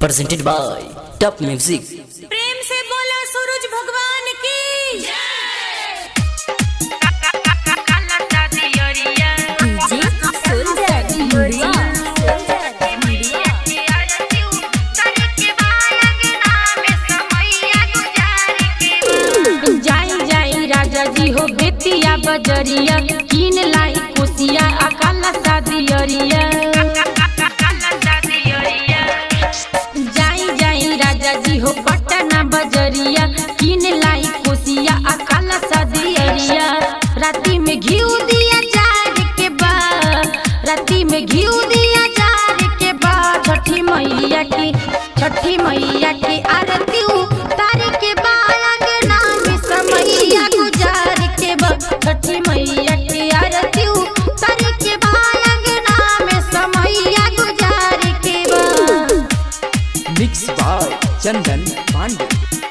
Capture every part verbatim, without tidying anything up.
presented by Top Music। प्रेम से बोला सूरज भगवान की जाई जाई राजा जी हो बेतिया बजरिया कीन लाई कोसिया अकाला सादियरिया। जाई जाई राजा जी हो पटना बजरिया कीन लाई कोसिया अकाला सादियरिया। राती में घिउ दिया जार के बाद राती में घिउ दिया जार के बाद छठी मैया की छठी मैया की आरती उतार के बाद समैया गुजार के बा छठी मैया की आरती उतार के बाद में समैया गुजार के बा। Mix by Chandan Pandey.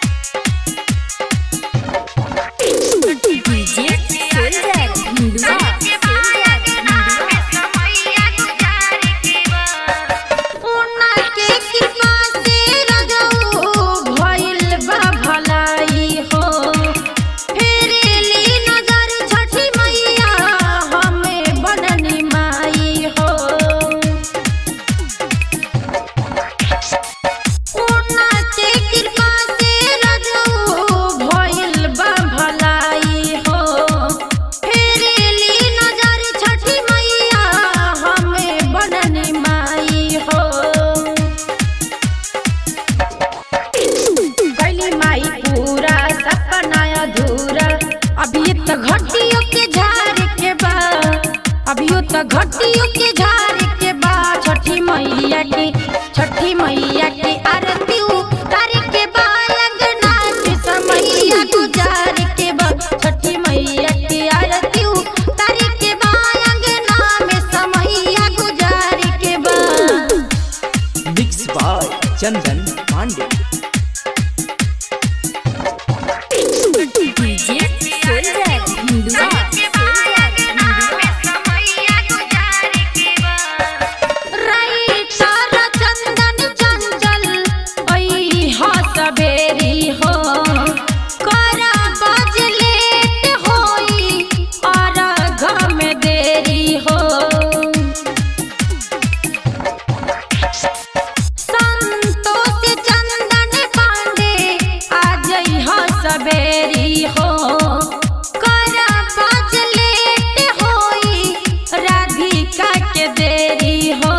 घटियों के झाड़ के बा अभियो तो घटियों के झाड़ के बा छठी मैया की छठी मैया की आरती उतार के बा अंगना में समैया गुजार के बा छठी मैया की आरती उतार के बा अंगना में समैया गुजार के बा। Mix by Chandan Pandey. सबेरी हो करा बाज लेट होई राधिका के देरी हो।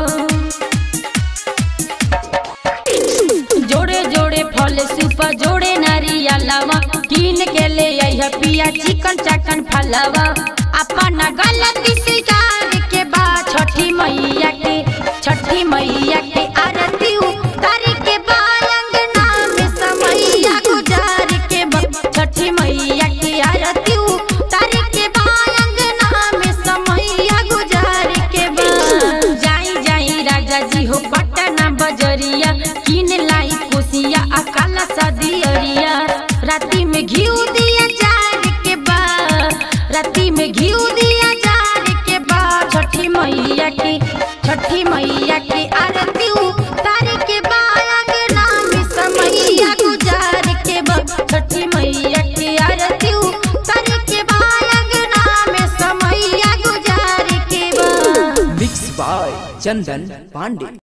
जोड़े जोड़े फल सूप जोड़े नारियलवा कीन के ले आई पिया चिकन चकन फलवा अपना गलती स्वीकार के बा छठी मैया के छठी मैया के आरती उतार के बा अंगना में समैया गुजार छठी मैया की आरती उतार के बा अंगना में समैया गुजार के बा। जाई जाई राजा जी हो पटना बजरिया कीन लाई कोसिया अकाला सादियरिया। राती में घिउ दिया जार के बा राती में घिउ दिया जार के बा छठी मैया की छठी मैया की आरती उतार के बा अंगना में समैया गुजार के बा छठी मैया की आरती उतार के बा अंगना में समैया गुजार के बा। Mix by Chandan Pandey.